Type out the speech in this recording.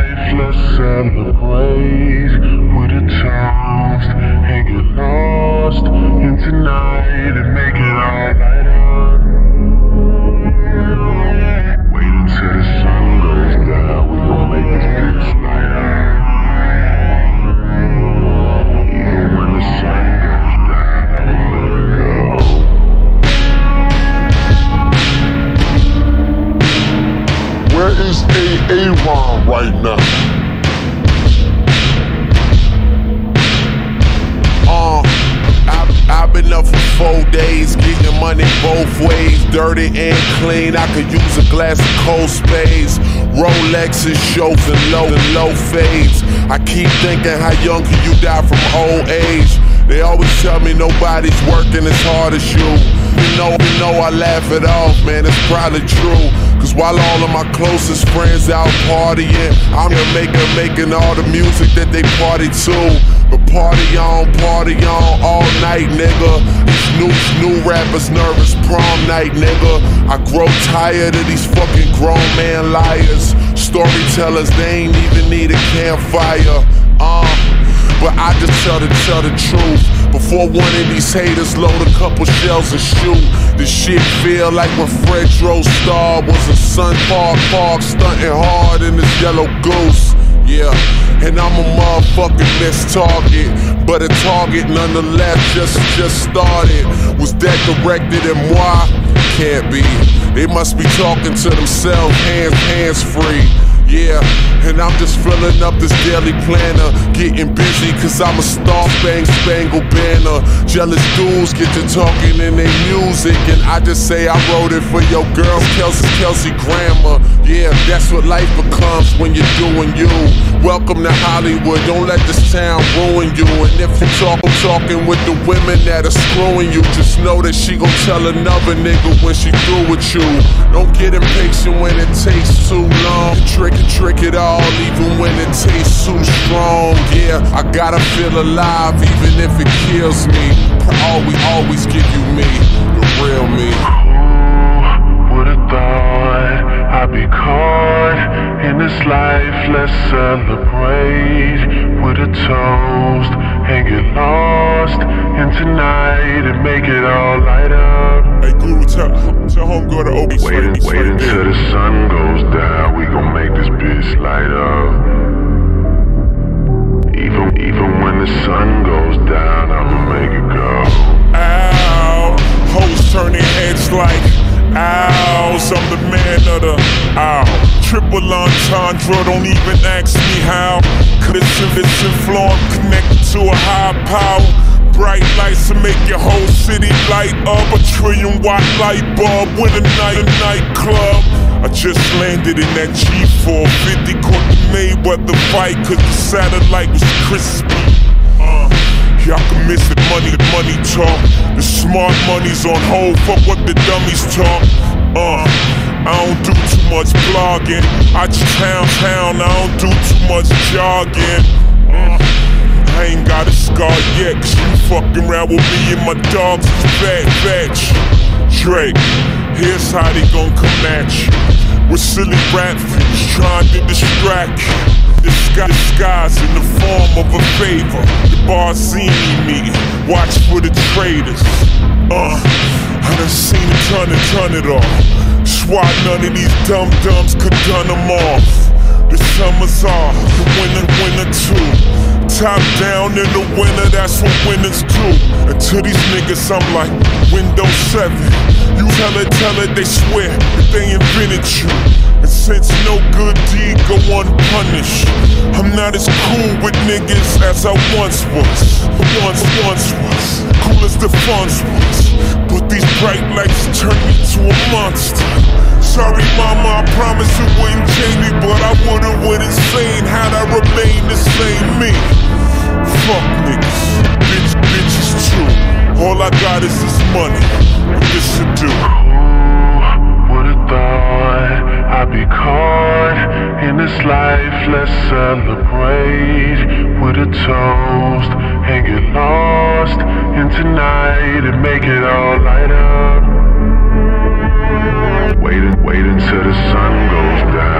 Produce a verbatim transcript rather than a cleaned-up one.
life, let's celebrate with a toast and get lost in tonight and make it all light up. Wait until the sun goes down, we gon' make this bitch light up. Even when the sun goes down, let it go. Where is Aaron right now? Uh, I've, I've been up for four days, getting money both ways, dirty and clean. I could use a glass of cold spades. Rolexes, shows and low and low fades. I keep thinking, how young can you die from old age? They always tell me nobody's working as hard as you. You know, you know I laugh it off, man, it's probably true. Cause while all of my closest friends out partying, I'm here making, making all the music that they party to. But party on, party on all night, nigga. These new, new rappers nervous prom night, nigga. I grow tired of these fucking grown man liars. Storytellers, they ain't even need a campfire. Uh, but I just tell the, tell the truth. Before one of these haters load a couple shells and shoot. This shit feel like when Fredro Starr was in Sun Park Park, stunting hard in his yellow goose. Yeah, and I'm a motherfucking missed target, but a target nonetheless just, just started. Was that directed at moi? Can't be. They must be talking to themselves, hands, hands free. Yeah, and I'm just filling up this daily planner, getting busy cause I'm a star, bang, spangle banner. Jealous dudes get to talking in their music, and I just say I wrote it for your girls, Kelsey, Kelsey Grammer. Yeah, that's what life becomes when you're doing you. Welcome to Hollywood, don't let this town ruin you. And if you talk, talking with the women that are screwing you, just know that she gon' tell another nigga when she through with you. Don't get impatient when it takes too long. Trick it, trick it all, even when it tastes too strong. Yeah, I gotta feel alive even if it kills me. Always, always give you me, the real me. Who would've thought I'd be caught in this life? Let's celebrate with a toast and get lost in tonight and make it all light up. Hey Guru, tell, tell homegirl to open. Wait, wait, wait until the sun goes down, we gon' make this bitch light up. Even, even when the sun goes down, I'ma make it go. Ow, hoes turning heads like ows, I'm the man of the ow. Triple entendre, don't even ask me how. Cause it's influence connected to a high power. Bright lights to make your whole city light up. A trillion watt light bulb with a night, a nightclub. I just landed in that G four fifty, caught the Mayweather fight cause the satellite was crispy. Uh, Y'all can miss it, money, money talk. The smart money's on hold, fuck what the dummies talk. Uh, I don't do too much blogging. I just town, town, I don't do too much jogging. Uh, I ain't got a scar yet, cause you fucking around with me and my dogs is fat, fetch. Drake, here's how they gon' come at you. With silly rap views trying to distract you. Disguise, disguise in the form of a favor. The Barzini meeting, watch for the traitors. Uh, I done seen a ton and ton it off. Swat none of these dum-dums could done them off. The summer's off, the winter, winter too. Top down in the winter, that's what winners do. And to these niggas I'm like Windows seven. You tell it, tell it, they swear that they invented you. And since no good deed go unpunished, I'm not as cool with niggas as I once was. Once, once was, cool as the funds was. But these bright lights turn me to a monster. Sorry mama, I promise it wouldn't change me, but I would've went insane had I remained the same me. Fuck niggas, bitch, bitches too. All I got is this money, what this should do. Who would've thought I'd be caught in this life? Let's celebrate with a toast and get lost in tonight and make it all light up. Wait, wait until the sun goes down.